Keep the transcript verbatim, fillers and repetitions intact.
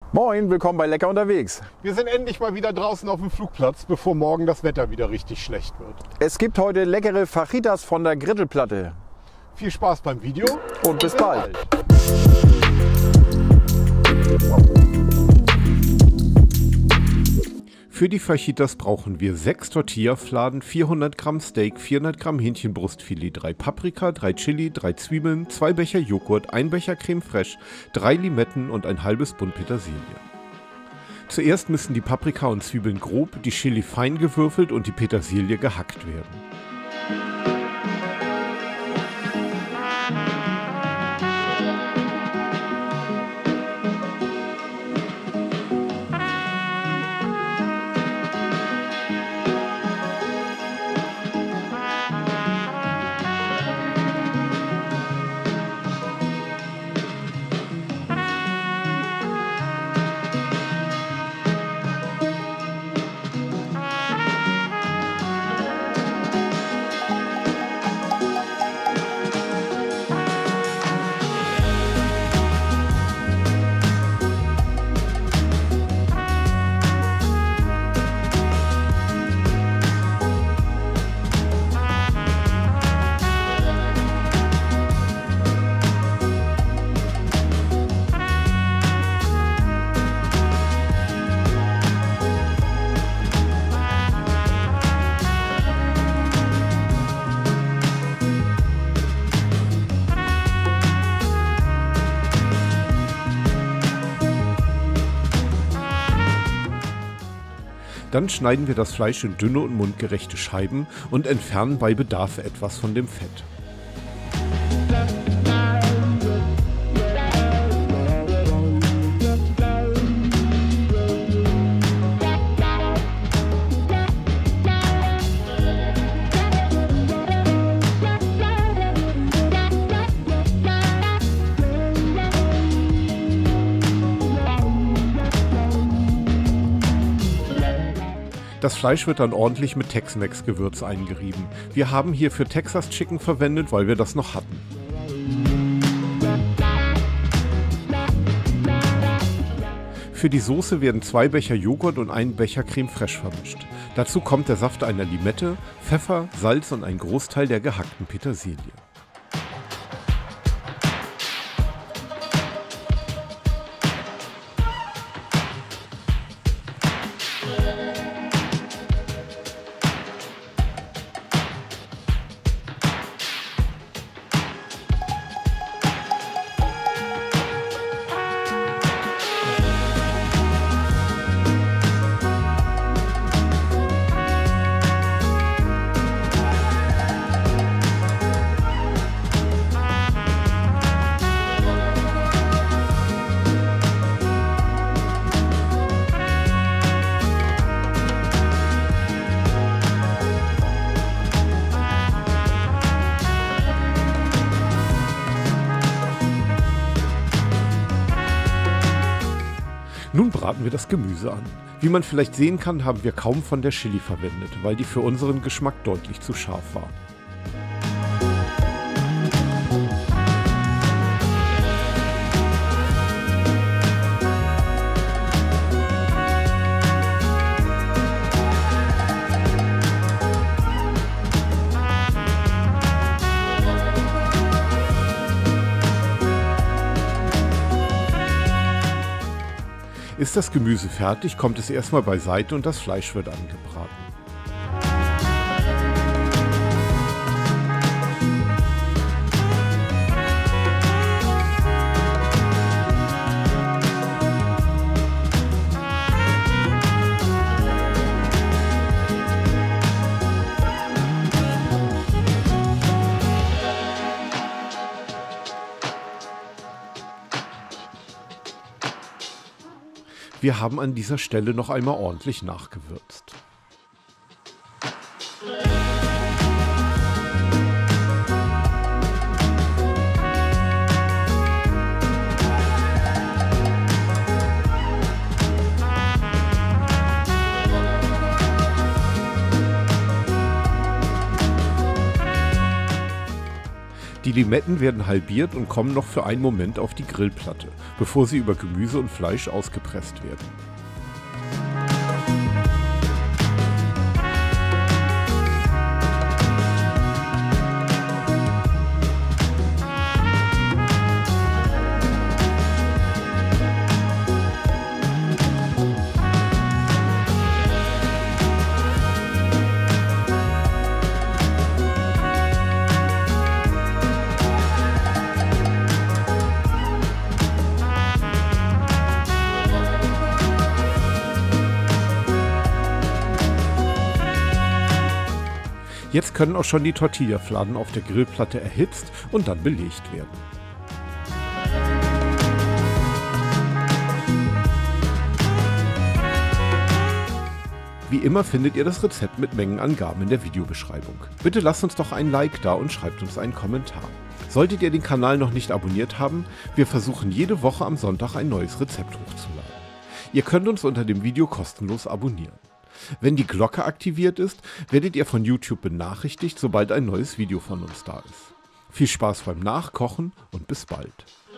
Moin, willkommen bei Lecker unterwegs. Wir sind endlich mal wieder draußen auf dem Flugplatz, bevor morgen das Wetter wieder richtig schlecht wird. Es gibt heute leckere Fajitas von der Grittelplatte. Viel Spaß beim Video und bis bald. Für die Fajitas brauchen wir sechs Tortillafladen, vierhundert Gramm Steak, vierhundert Gramm Hähnchenbrustfilet, drei Paprika, drei Chili, drei Zwiebeln, zwei Becher Joghurt, ein Becher Creme Fraiche, drei Limetten und ein halbes Bund Petersilie. Zuerst müssen die Paprika und Zwiebeln grob, die Chili fein gewürfelt und die Petersilie gehackt werden. Dann schneiden wir das Fleisch in dünne und mundgerechte Scheiben und entfernen bei Bedarf etwas von dem Fett. Das Fleisch wird dann ordentlich mit Tex-Mex-Gewürz eingerieben. Wir haben hier für Texas Chicken verwendet, weil wir das noch hatten. Für die Soße werden zwei Becher Joghurt und ein Becher Creme Fraiche vermischt. Dazu kommt der Saft einer Limette, Pfeffer, Salz und ein Großteil der gehackten Petersilie. Nun braten wir das Gemüse an. Wie man vielleicht sehen kann, haben wir kaum von der Chili verwendet, weil die für unseren Geschmack deutlich zu scharf war. Ist das Gemüse fertig, kommt es erstmal beiseite und das Fleisch wird angebraten. Wir haben an dieser Stelle noch einmal ordentlich nachgewürzt. Die Limetten werden halbiert und kommen noch für einen Moment auf die Grillplatte, bevor sie über Gemüse und Fleisch ausgepresst werden. Jetzt können auch schon die Tortillafladen auf der Grillplatte erhitzt und dann belegt werden. Wie immer findet ihr das Rezept mit Mengenangaben in der Videobeschreibung. Bitte lasst uns doch ein Like da und schreibt uns einen Kommentar. Solltet ihr den Kanal noch nicht abonniert haben, wir versuchen jede Woche am Sonntag ein neues Rezept hochzuladen. Ihr könnt uns unter dem Video kostenlos abonnieren. Wenn die Glocke aktiviert ist, werdet ihr von YouTube benachrichtigt, sobald ein neues Video von uns da ist. Viel Spaß beim Nachkochen und bis bald.